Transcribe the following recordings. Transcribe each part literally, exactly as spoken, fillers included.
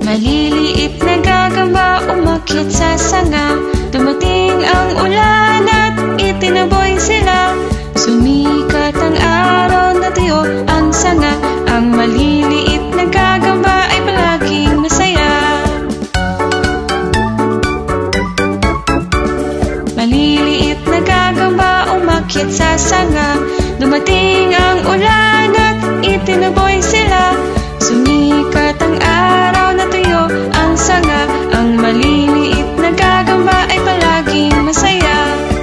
Maliliit na gagamba umakyat sa sanga. Dumating ang ulan at itinaboy sila. Sumikat ang araw na tuyo ang sanga. Ang maliliit na gagamba ay palaging masaya. Maliliit na gagamba umakyat sa sanga. Dumating ang ulan at itinaboy sila. Sumikat ang araw na tuyo ang sanga. Ang maliliit na gagamba ay palaging masaya.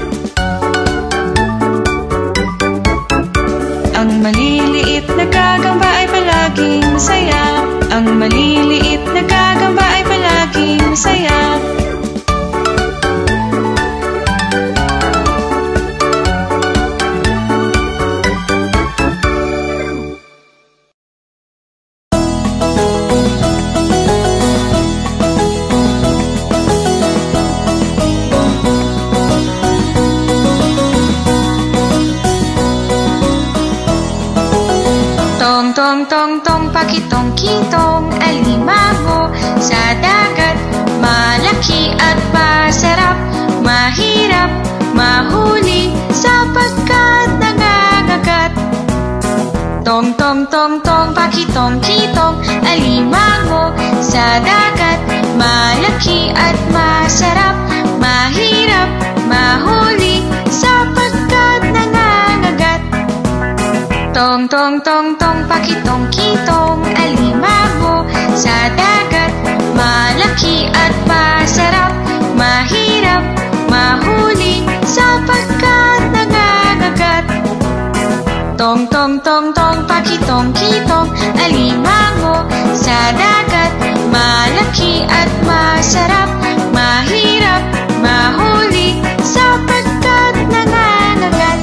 Ang maliliit na gagamba ay palaging masaya. Ang maliliit na gagamba ay palaging masaya. Tong tong tong tong pakitong kitong alimango sa dagat. Malaki at masarap, mahirap mahuli sapagkat nangangagat. Tong tong tong tong pakitong kitong alimango sa dagat. Malaki at masarap, mahirap mahuli sapagkat nangangagat. Tong tong tong tong pakitong kitong alimango sa dagat. Malaki at masarap, mahirap mahuli sapagkat nangangagat. Tong tong tong tong pakitong kitong alimango sa dagat. Malaki at masarap, mahirap mahuli sapagkat nangangagat.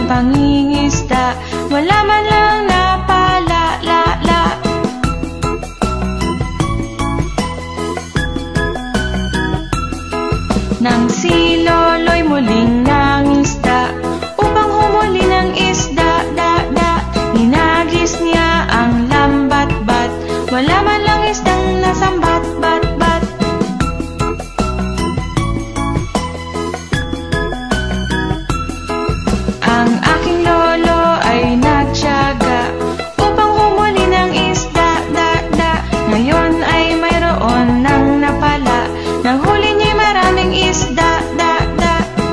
pangingisda, wala man lang napala-la-la. Nang si Lolo'y muling nangisda, upang humuli ng isda, da-da, hinagis niya ang lambat-bat, wala man lang isdang nasambat-bat-bat. Ang aking lolo ay nagtiyaga upang humuli ng isda, da-da, ngayon ay mayroon ng napala, nahuli niya maraming isda, da-da.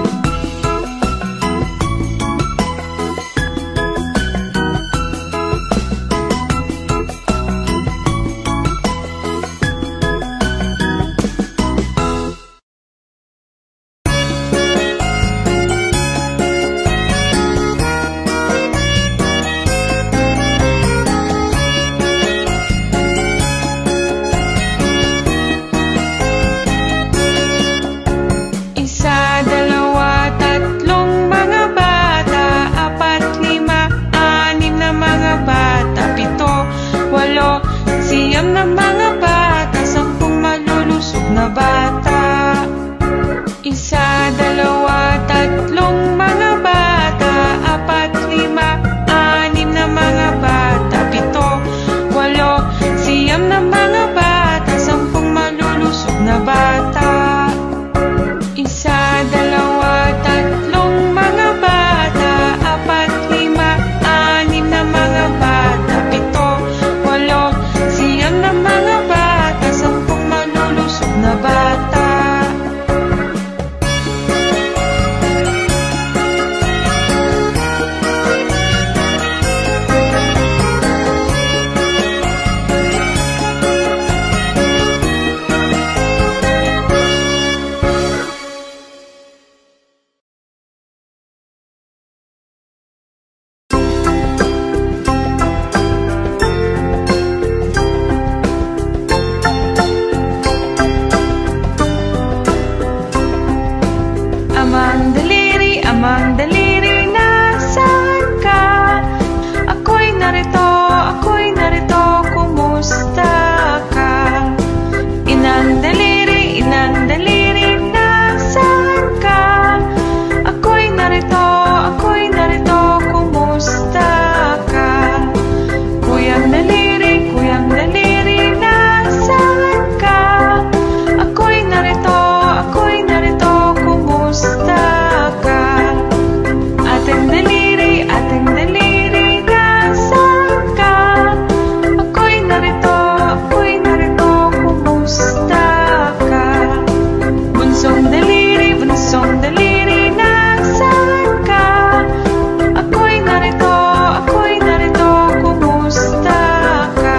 Siyam na mga bata, sampung malulusog na bata. Isa, dalawa, tatlong mga bata, apat, lima, anim na mga bata, pito, walo, siyam na mga bata, sampung malulusog na bata. Isa, dalawa, tatlong mga bata, apat, lima, anim na mga bata, pito, walo, siyam na mga bata, sampung malulusog na bata. Amang daliri, amang daliri, nasaan ka? Ako'y narito, ako'y narito, kumusta ka? Inang daliri, inang daliri, nasaan ka? Ako'y narito, ako'y narito, kumusta ka? Kuyang daliri, kuyang daliri, nasaan ka? Ako'y narito, ako'y narito, kumusta ka? Ating daliri, ating daliri, nasaan ka? Ako'y narito, ako'y narito, kumusta ka? Bunsong daliri, bunsong daliri, nasaan ka? Ako'y narito, ako'y narito, kumusta ka?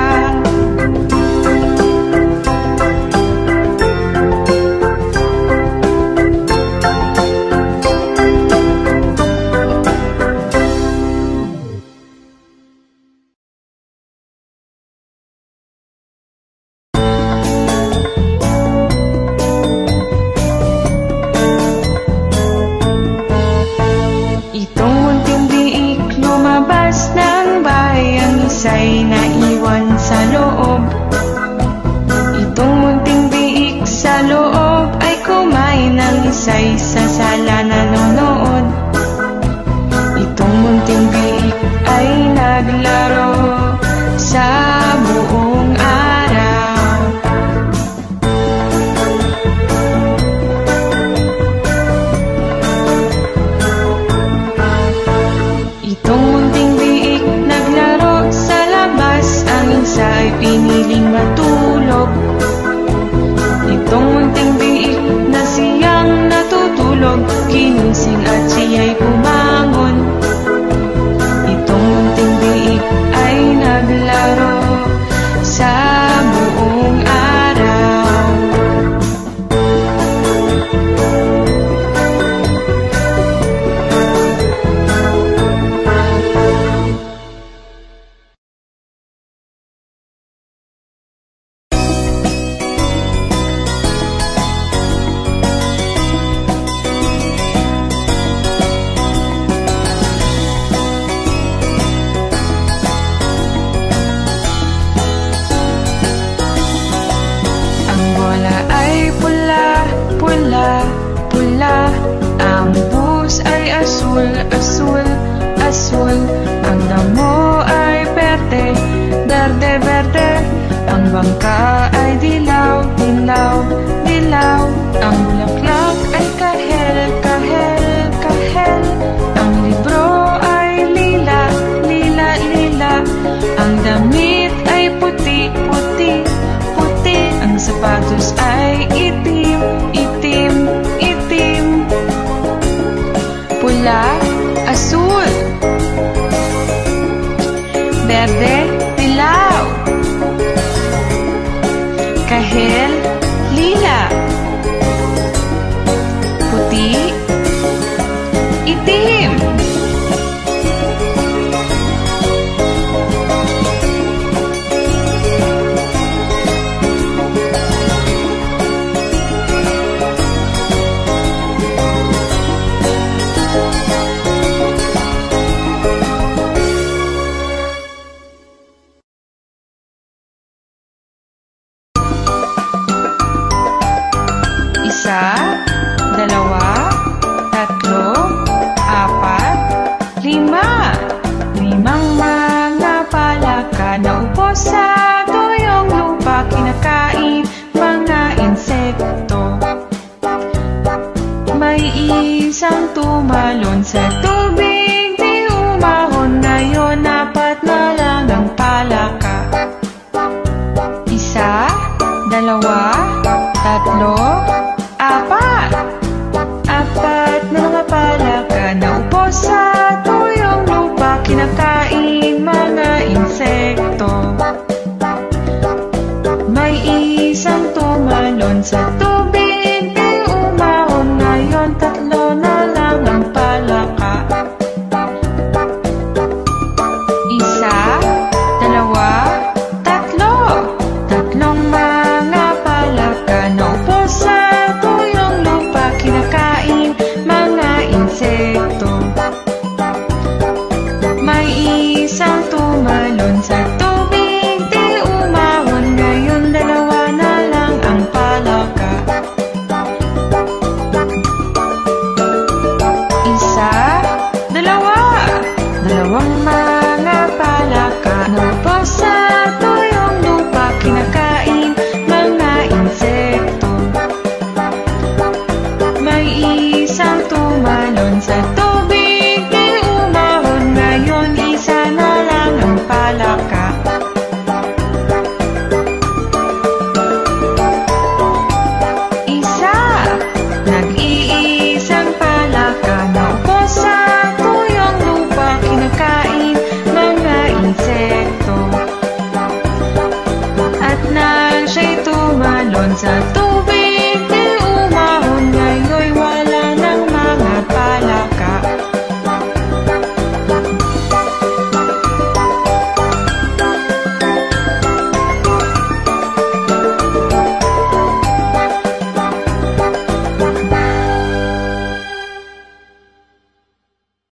Itong munting biik lumabas ng bahay, ang isa'y naiwan sa loob. Itong munting biik sa loob ay kumain, ang isa'y sa sala nanonood. Itong munting biik ay naglaro sa buong araw. Itong munting biik naglaro sa labas, asul. Ang damo ay berde, berde, berde. Ang bangka ay dilaw, dilaw, dilaw. Ang bulaklak ay kahel, kahel, kahel. Ang libro ay lila, lila, lila. Ang damit ay puti, puti, puti. Ang sapatos ay itim, itim, itim. Pula, asul. Berde, dilaw. Kahel, lila. Puti, itim. Isa, dalawa, tatlo, apat, lima. Limang mga palaka na upo sa tuyong lupa, kinakain mga insekto. May isang tumalon sa tubig, di umahon. Ngayon apat na lang ang palaka. Isa, dalawa, tatlo, apat. Apat na mga palaka na upo sa tuyong lupa, kinakain mga insekto. May isang tumalon sa tuyong